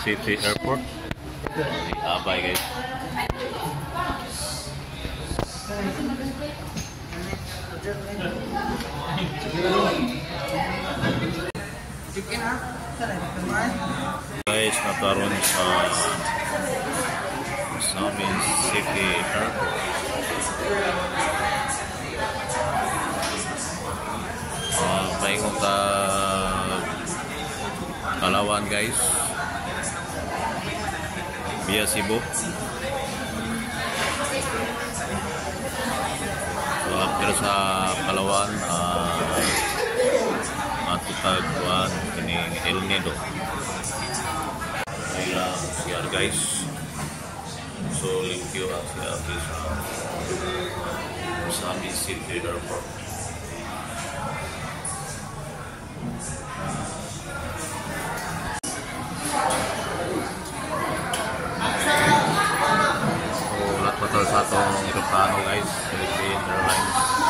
City Airport. Abay guys. Guys, nakaroon sa Samin City Airport. Paingon ka Palawan guys, via Cebu. So after sa Palawan, matutagpuan kining El Nido. Ilang siya guys. So link you sa Samin City Airport. Betul satu eroplano guys, Philippine Airlines.